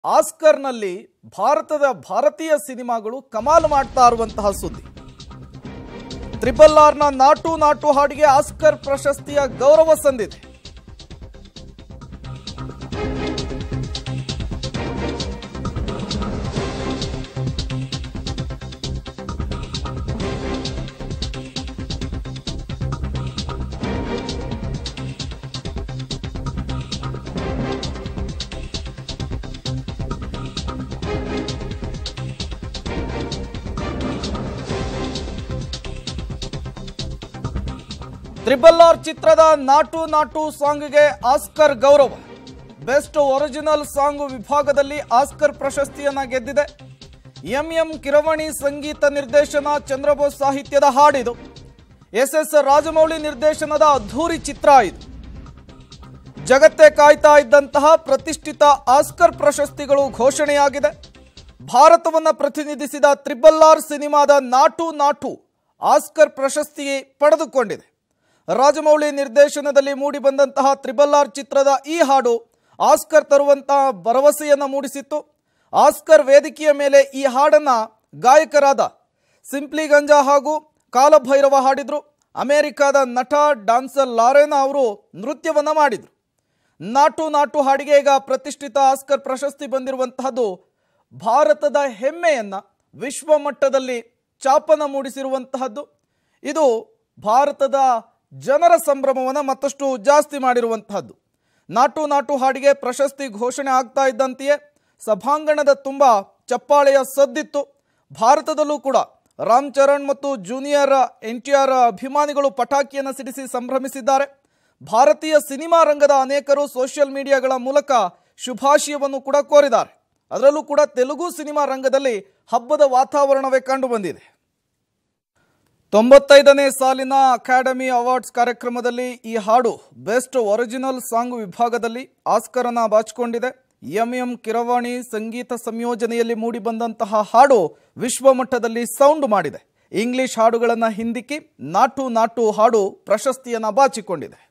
ಆಸ್ಕರ್ನಲ್ಲಿ ಭಾರತೀಯ ಸಿನಿಮಾಗಳು ಕಮಾಲ್ ಮಾಡ್ತಾ ಇರುವಂತಹ ಸುದ್ದಿ. RRR ನಾಟು ನಾಟು ಹಾಡಿಗೆ ಆಸ್ಕರ್ ಪ್ರಶಸ್ತಿಯ ಗೌರವ ಸಂದಿದೆ. RRR ಚಿತ್ರದ ನಾಟು ನಾಟು ಸಾಂಗ್ಗೆ ಆಸ್ಕರ್ ಗೌರವ. ಬೆಸ್ಟ್ ಒರಿಜಿನಲ್ ಸಾಂಗ್ ವಿಭಾಗದಲ್ಲಿ ಆಸ್ಕರ್ ಪ್ರಶಸ್ತಿಯನ್ನ ಗೆದ್ದಿದೆ. ಎಂ ಕಿರವಾಣಿ ಸಂಗೀತ ನಿರ್ದೇಶನ, ಚಂದ್ರಬೋಸ್ ಸಾಹಿತ್ಯದ ಹಾಡಿದು. SS ರಾಜಮೌಳಿ ನಿರ್ದೇಶನದ ಅದ್ಧೂರಿ ಚಿತ್ರ ಇದು. ಜಗತ್ತೇ ಕಾಯ್ತಾ ಇದ್ದಂತಹ ಪ್ರತಿಷ್ಠಿತ ಆಸ್ಕರ್ ಪ್ರಶಸ್ತಿಗಳು ಘೋಷಣೆಯಾಗಿದೆ. ಭಾರತವನ್ನು ಪ್ರತಿನಿಧಿಸಿದ RRR ಸಿನಿಮಾದ ನಾಟು ನಾಟು ಆಸ್ಕರ್ ಪ್ರಶಸ್ತಿ ಪಡೆದುಕೊಂಡಿದೆ. ರಾಜಮೌಳಿ ನಿರ್ದೇಶನದಲ್ಲಿ ಮೂಡಿಬಂದಂತಹ RRR ಚಿತ್ರದ ಈ ಹಾಡು ಆಸ್ಕರ್ ತರುವಂತಹ ಭರವಸೆಯನ್ನು ಮೂಡಿಸಿತ್ತು. ಆಸ್ಕರ್ ವೇದಿಕೆಯ ಮೇಲೆ ಈ ಹಾಡನ್ನು ಗಾಯಕರಾದ ಸಿಂಪ್ಲಿ ಗಂಜಾ ಹಾಗೂ ಕಾಲಭೈರವ ಹಾಡಿದ್ರು. ಅಮೆರಿಕದ ನಟ ಡಾನ್ಸರ್ ಲಾರೆನಾ ಅವರು ನೃತ್ಯವನ್ನು ಮಾಡಿದರು. ನಾಟು ನಾಟು ಹಾಡಿಗೆ ಈಗ ಪ್ರತಿಷ್ಠಿತ ಆಸ್ಕರ್ ಪ್ರಶಸ್ತಿ ಬಂದಿರುವಂತಹದ್ದು ಭಾರತದ ಹೆಮ್ಮೆಯನ್ನು ವಿಶ್ವ ಮಟ್ಟದಲ್ಲಿ ಚಾಪನ ಮೂಡಿಸಿರುವಂತಹದ್ದು. ಇದು ಭಾರತದ ಜನರ ಸಂಭ್ರಮವನ್ನು ಮತ್ತಷ್ಟು ಜಾಸ್ತಿ ಮಾಡಿರುವಂತಹದ್ದು. ನಾಟು ನಾಟು ಹಾಡಿಗೆ ಪ್ರಶಸ್ತಿ ಘೋಷಣೆ ಆಗ್ತಾ ಇದ್ದಂತೆಯೇ ಸಭಾಂಗಣದ ತುಂಬ ಚಪ್ಪಾಳೆಯ ಸದ್ದಿತ್ತು. ಭಾರತದಲ್ಲೂ ಕೂಡ ರಾಮ್ ಚರಣ್ ಮತ್ತು ಜೂನಿಯರ್ NTR ಅಭಿಮಾನಿಗಳು ಪಟಾಕಿಯನ್ನು ಸಿಡಿಸಿ ಸಂಭ್ರಮಿಸಿದ್ದಾರೆ. ಭಾರತೀಯ ಸಿನಿಮಾ ರಂಗದ ಅನೇಕರು ಸೋಷಿಯಲ್ ಮೀಡಿಯಾಗಳ ಮೂಲಕ ಶುಭಾಶಯವನ್ನು ಕೂಡ ಕೋರಿದ್ದಾರೆ. ಅದರಲ್ಲೂ ಕೂಡ ತೆಲುಗು ಸಿನಿಮಾ ರಂಗದಲ್ಲಿ ಹಬ್ಬದ ವಾತಾವರಣವೇ ಕಂಡು ಬಂದಿದೆ. 95ನೇ ಸಾಲಿನ ಅಕಾಡೆಮಿ ಅವಾರ್ಡ್ಸ್ ಕಾರ್ಯಕ್ರಮದಲ್ಲಿ ಈ ಹಾಡು ಬೆಸ್ಟ್ ಒರಿಜಿನಲ್ ಸಾಂಗ್ ವಿಭಾಗದಲ್ಲಿ ಆಸ್ಕರ್ ಅನ್ನು ಬಾಚಿಕೊಂಡಿದೆ. ಎಂ ಕಿರವಾಣಿ ಸಂಗೀತ ಸಂಯೋಜನೆಯಲ್ಲಿ ಮೂಡಿಬಂದಂತಹ ಹಾಡು ವಿಶ್ವಮಟ್ಟದಲ್ಲಿ ಸೌಂಡ್ ಮಾಡಿದೆ. ಇಂಗ್ಲಿಷ್ ಹಾಡುಗಳನ್ನು ಹಿಂದಿಕ್ಕಿ ನಾಟು ನಾಟು ಹಾಡು ಪ್ರಶಸ್ತಿಯನ್ನು ಬಾಚಿಕೊಂಡಿದೆ.